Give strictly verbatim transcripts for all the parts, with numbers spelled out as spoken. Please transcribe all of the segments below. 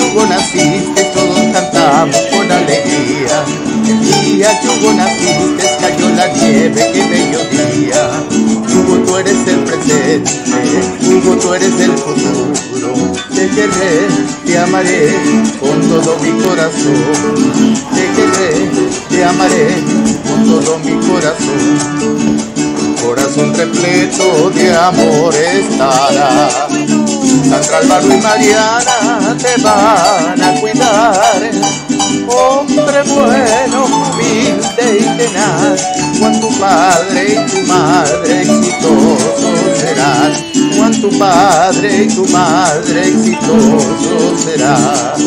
Hugo naciste, todos cantamos con alegría. El día que Hugo naciste, cayó la nieve, qué bello día. Hugo, tú eres el presente, Hugo, tú eres el futuro. Te querré, te amaré con todo mi corazón. Te querré, te amaré con todo mi corazón. Corazón repleto de amor estará. Sandra, Álvaro y Mariana te van a cuidar. Hombre bueno, humilde y tenaz, Juan tu padre y tu madre exitosos serán. Juan tu padre y tu madre exitosos serán.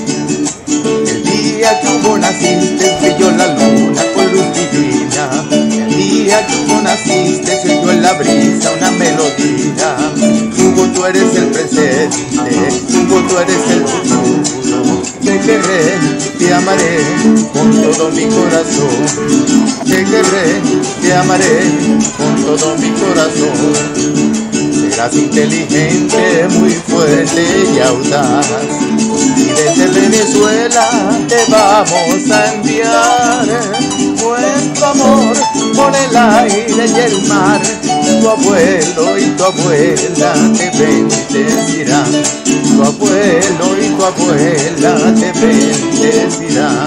El día que Hugo naciste brilló la luna con luz divina. El día que Hugo naciste se oyó en la brisa una melodía. Hugo, tú eres el presente, Hugo, tú eres el futuro. Te querré, te amaré con todo mi corazón. Te querré, te amaré con todo mi corazón. Serás inteligente, muy fuerte y audaz. Y desde Venezuela te vamos a enviar nuestro amor por el aire y el mar. Tu abuelo y tu abuela te bendecirán. Tu abuelo y tu abuela te bendecirán.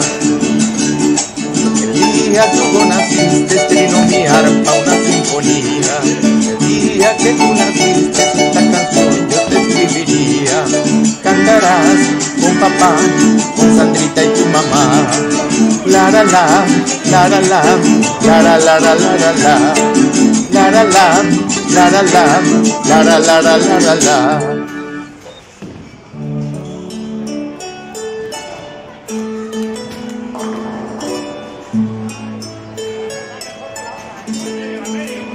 El día que tú naciste trino mi arpa una sinfonía. El día que tú naciste esta canción yo te escribiría. Cantarás con papá, con Sandrita y tu mamá. La la la, la la la, la la la la la la. La la la, la la la, la la la la la la. América.